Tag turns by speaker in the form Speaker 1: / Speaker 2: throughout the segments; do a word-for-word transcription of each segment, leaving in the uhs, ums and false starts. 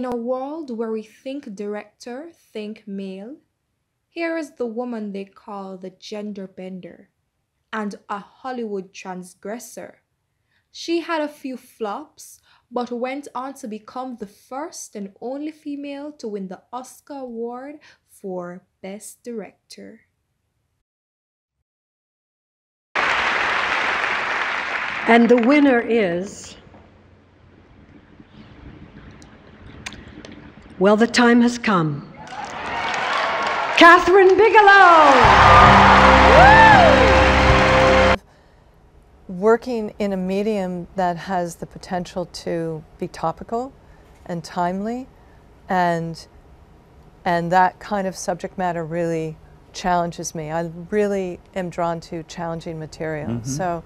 Speaker 1: a world where we think director, think male, here is the woman they call the gender bender and a Hollywood transgressor. She had a few flops, but went on to become the first and only female to win the Oscar Award for Best Director.
Speaker 2: And the winner is, well, the time has come. Kathryn Bigelow!
Speaker 3: Working in a medium that has the potential to be topical and timely, and and that kind of subject matter really challenges me. I really am drawn to challenging material. Mm-hmm. So,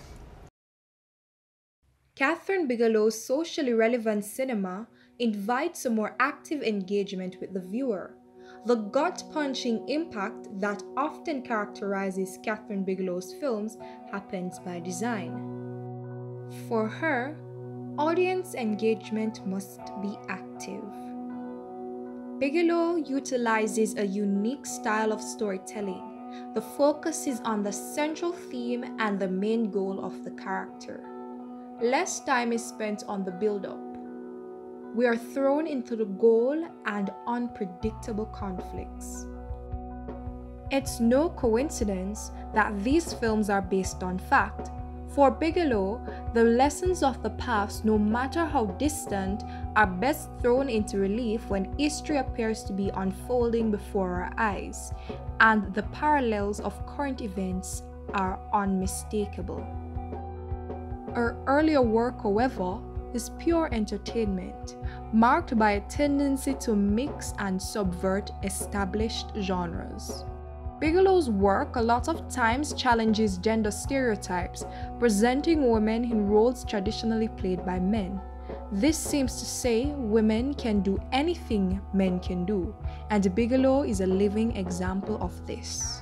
Speaker 1: Kathryn Bigelow's socially relevant cinema invites a more active engagement with the viewer. The gut-punching impact that often characterizes Kathryn Bigelow's films happens by design. For her, audience engagement must be active. Bigelow utilizes a unique style of storytelling. The focus is on the central theme and the main goal of the character. Less time is spent on the build-up. We are thrown into the goal and unpredictable conflicts. It's no coincidence that these films are based on fact. For Bigelow, the lessons of the past, no matter how distant, are best thrown into relief when history appears to be unfolding before our eyes, and the parallels of current events are unmistakable. Her earlier work, however, is pure entertainment, marked by a tendency to mix and subvert established genres. Bigelow's work a lot of times challenges gender stereotypes, presenting women in roles traditionally played by men. This seems to say women can do anything men can do, and Bigelow is a living example of this.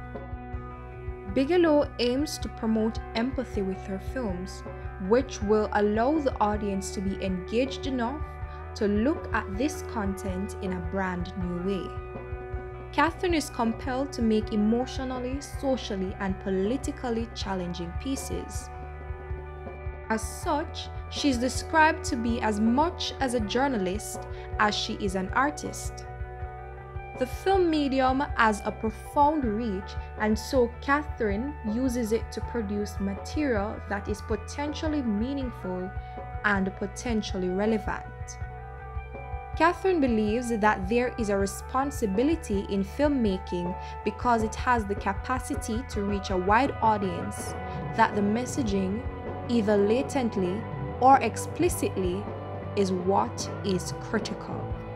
Speaker 1: Bigelow aims to promote empathy with her films, which will allow the audience to be engaged enough to look at this content in a brand new way. Kathryn is compelled to make emotionally, socially, and politically challenging pieces. As such, she is described to be as much as a journalist as she is an artist. The film medium has a profound reach, and so Kathryn uses it to produce material that is potentially meaningful and potentially relevant. Kathryn believes that there is a responsibility in filmmaking because it has the capacity to reach a wide audience, that the messaging, either latently or explicitly, is what is critical.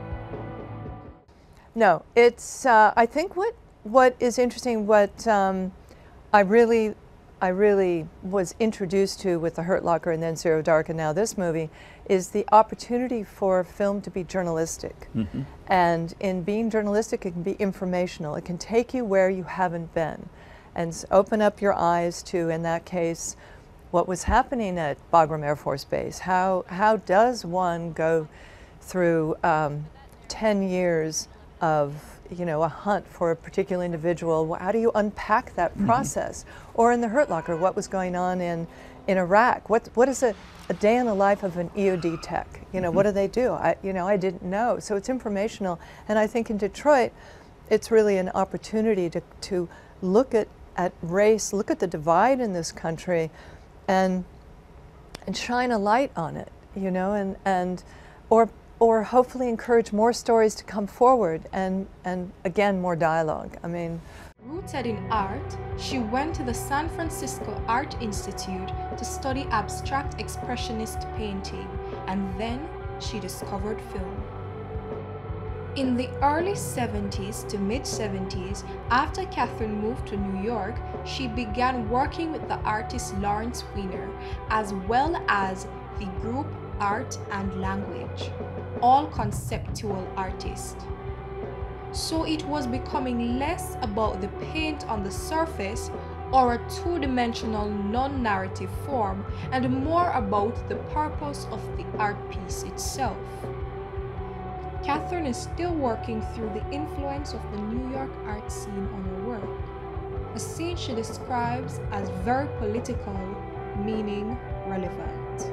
Speaker 3: No, it's, uh, I think what, what is interesting, what um, I really, I really was introduced to with The Hurt Locker and then Zero Dark and now this movie, is the opportunity for film to be journalistic. Mm-hmm. And in being journalistic, it can be informational. It can take you where you haven't been and open up your eyes to, in that case, what was happening at Bagram Air Force Base. How, how does one go through um, ten years of, you know, a hunt for a particular individual? How do you unpack that process? Mm-hmm. Or in The Hurt Locker, what was going on in, in Iraq? What, what is a, a day in the life of an E O D tech? You know, mm-hmm. What do they do? I, you know, I didn't know. So it's informational. And I think in Detroit, it's really an opportunity to, to look at, at race, look at the divide in this country, and, and shine a light on it, you know, and, and or or hopefully encourage more stories to come forward and, and again, more dialogue. I mean,
Speaker 1: rooted in art, she went to the San Francisco Art Institute to study abstract expressionist painting, and then she discovered film. In the early seventies to mid seventies, after Kathryn moved to New York, she began working with the artist Lawrence Weiner, as well as the group Art and Language, all conceptual artists. So it was becoming less about the paint on the surface or a two-dimensional non-narrative form, and more about the purpose of the art piece itself. Kathryn is still working through the influence of the New York art scene on her work, a scene she describes as very political, meaning relevant.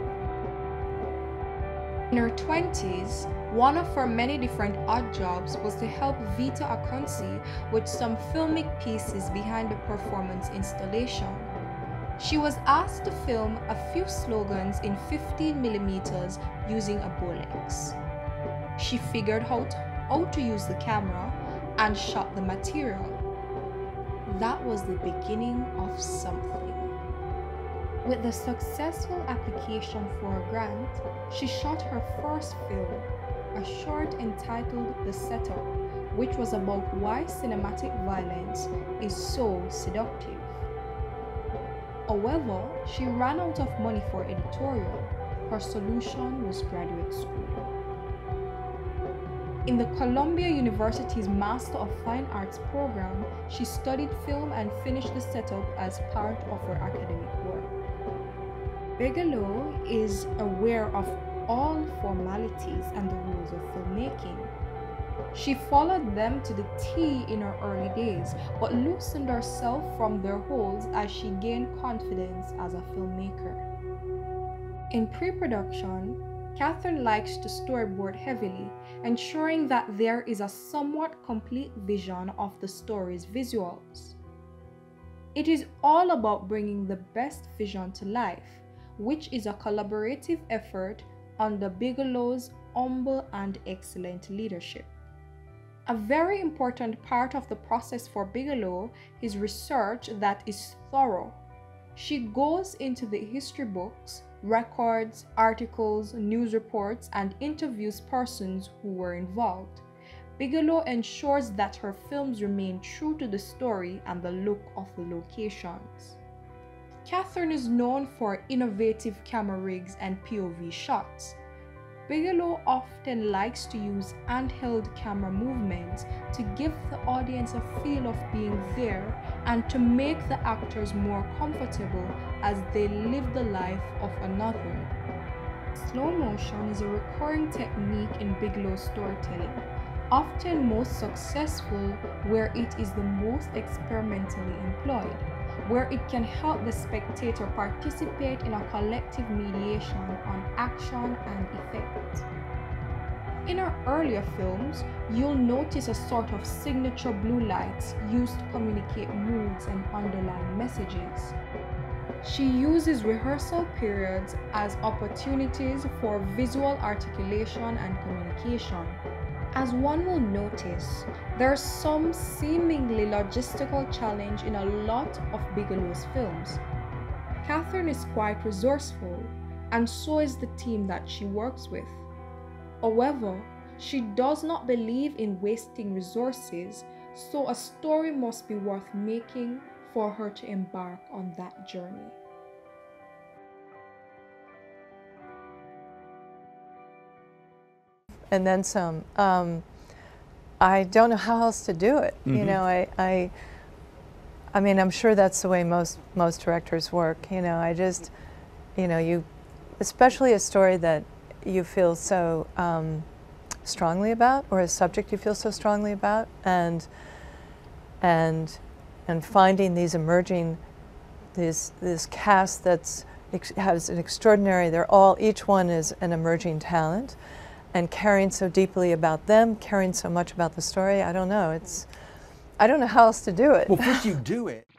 Speaker 1: In her twenties, one of her many different odd jobs was to help Vita Akonsi with some filmic pieces behind the performance installation. She was asked to film a few slogans in fifteen millimeters using a Bolex. She figured out how to use the camera and shot the material. That was the beginning of something. With the successful application for a grant, she shot her first film, a short entitled The Setup, which was about why cinematic violence is so seductive. However, she ran out of money for editorial. Her solution was graduate school. In the Columbia University's Master of Fine Arts program, she studied film and finished The Setup as part of her academic work. Bigelow is aware of all formalities and the rules of filmmaking. She followed them to the T in her early days, but loosened herself from their holds as she gained confidence as a filmmaker. In pre-production, Kathryn likes to storyboard heavily, ensuring that there is a somewhat complete vision of the story's visuals. It is all about bringing the best vision to life, which is a collaborative effort under Bigelow's humble and excellent leadership. A very important part of the process for Bigelow is research that is thorough. She goes into the history books, records, articles, news reports, and interviews persons who were involved. Bigelow ensures that her films remain true to the story and the look of the locations. Kathryn is known for innovative camera rigs and P O V shots. Bigelow often likes to use handheld camera movements to give the audience a feel of being there and to make the actors more comfortable as they live the life of another. Slow motion is a recurring technique in Bigelow's storytelling, often most successful where it is the most experimentally employed, where it can help the spectator participate in a collective mediation on action and effect. In her earlier films, you'll notice a sort of signature blue lights used to communicate moods and underlying messages. She uses rehearsal periods as opportunities for visual articulation and communication. As one will notice, there's some seemingly logistical challenge in a lot of Bigelow's films. Kathryn is quite resourceful, and so is the team that she works with. However, she does not believe in wasting resources, so a story must be worth making for her to embark on that journey.
Speaker 3: And then some. Um, I don't know how else to do it. Mm-hmm. You know, I, I, I mean, I'm sure that's the way most most directors work. You know, I just, you know, you, especially a story that you feel so um, strongly about, or a subject you feel so strongly about, and and and finding these emerging, this this cast that's ex has an extraordinary. They're all each one is an emerging talent. And caring so deeply about them, caring so much about the story, I don't know. It's, I don't know how else to do it.
Speaker 4: Well, first you do it.